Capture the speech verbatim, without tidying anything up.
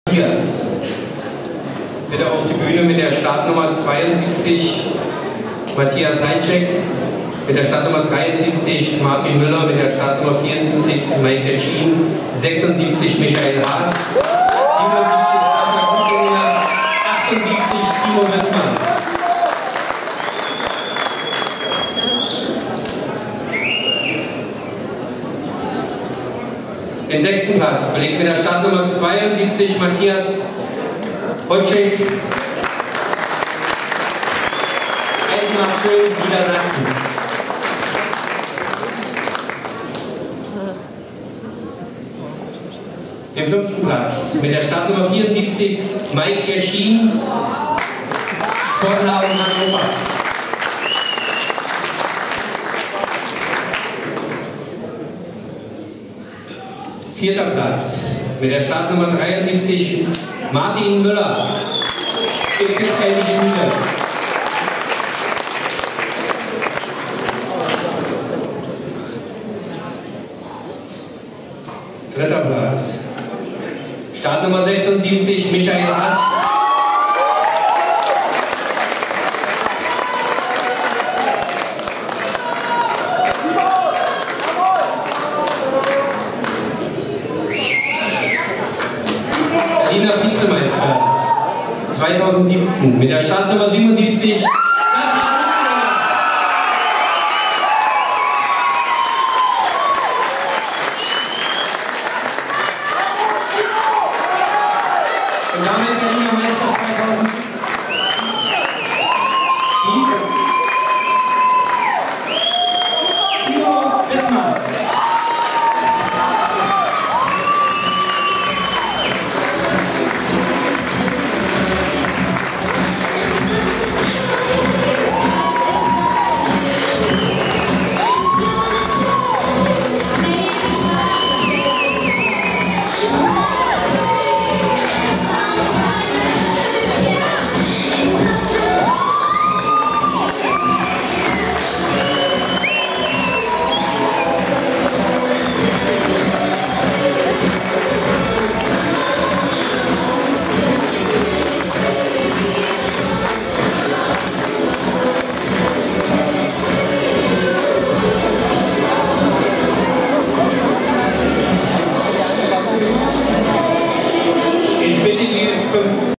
Hier. Bitte auf die Bühne mit der Startnummer zweiundsiebzig Matthias Heitschek, mit der Startnummer dreiundsiebzig Martin Müller, mit der Startnummer vierundsiebzig Maike Schien, sechsundsiebzig Michael Haas, siebenundsiebzig Sascha Kuttlinger, achtundsiebzig Timo Wissmann. Den sechsten Platz belegt mit der Startnummer zweiundsiebzig Matthias Hotschek, Eisenachschön, Niedersachsen. Den fünften Platz mit der Startnummer vierundsiebzig Maike Schien, Sportler aus Hannover. Vierter Platz mit der Startnummer dreiundsiebzig Martin Müller, Bezirksfeld die Schule. Dritter Platz, Startnummer sechsundsiebzig Michael Haas. Berliner Vizemeister zweitausendsiebzehn mit der Startnummer siebenundsiebzig Sascha Kuttlinger. Und damit Berliner